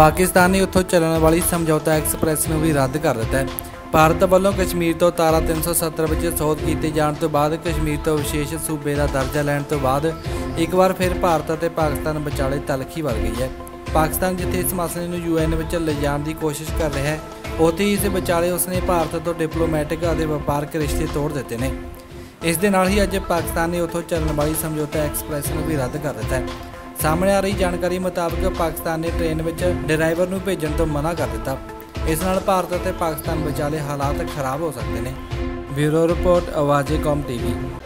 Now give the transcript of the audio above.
पाकिस्तान ने उत्थों चलने वाली समझौता एक्सप्रैस ਨੂੰ ਵੀ ਰੱਦ ਕਰ ਦਿੱਤਾ ਹੈ। ਭਾਰਤ ਵੱਲੋਂ ਕਸ਼ਮੀਰ ਤੋਂ ਤਾਰਾ 370 ਵਿੱਚ ਸੋਧ ਕੀਤੇ ਜਾਣ ਤੋਂ ਬਾਅਦ ਕਸ਼ਮੀਰ ਤੋਂ ਵਿਸ਼ੇਸ਼ ਸੂਬੇ ਦਾ ਦਰਜਾ ਲੈਣ ਤੋਂ ਬਾਅਦ ਇੱਕ ਵਾਰ ਫਿਰ ਭਾਰਤ ਅਤੇ ਪਾਕਿਸਤਾਨ ਵਿਚਾਲੇ ਤਲਖੀ ਵਧ ਗਈ ਹੈ। ਪਾਕਿਸਤਾਨ ਜਿੱਥੇ ਇਸ ਮਸਲੇ ਨੂੰ UN ਵਿੱਚ ਲਿਜਾਣ ਦੀ ਕੋਸ਼ਿਸ਼ ਕਰ ਰਿਹਾ ਹੈ, ਉੱਥੇ ਹੀ ਇਸ ਵਿਚਾਲੇ ਉਸਨੇ ਭਾਰਤ ਤੋਂ ਡਿਪਲੋਮੈਟਿਕ ਅਤੇ ਵਪਾਰਕ ਰਿਸ਼ਤੇ ਤੋੜ ਦਿੱਤੇ ਨੇ। ਇਸ ਦੇ ਨਾਲ ਹੀ ਅੱਜ ਪਾਕਿਸਤਾਨ ਨੇ ਉੱਥੋਂ ਚੱਲਣ ਵਾਲੀ ਸਮਝੌਤਾ ਐਕਸਪ੍ਰੈਸ ਨੂੰ ਵੀ ਰੱਦ ਕਰ ਦਿੱਤਾ ਹੈ। ਸਾਹਮਣੇ ਆ ਰਹੀ ਜਾਣਕਾਰੀ ਮੁਤਾਬਕ ਪਾਕਿਸਤਾਨ ਨੇ ਟ੍ਰੇਨ ਵਿੱਚ ਡਰਾਈਵਰ ਨੂੰ ਭੇਜਣ ਤੋਂ ਮਨਾ ਕਰ ਦਿੱਤਾ। ਇਸ ਨਾਲ ਭਾਰਤ ਅਤੇ ਪਾਕਿਸਤਾਨ ਵਿਚਾਲੇ ਹਾਲਾਤ ਖਰਾਬ ਹੋ ਸਕਦੇ ਨੇ। ਬਿਊਰੋ ਰਿਪੋਰਟ, ਆਵਾਜ਼ੇ ਕੌਮ TV।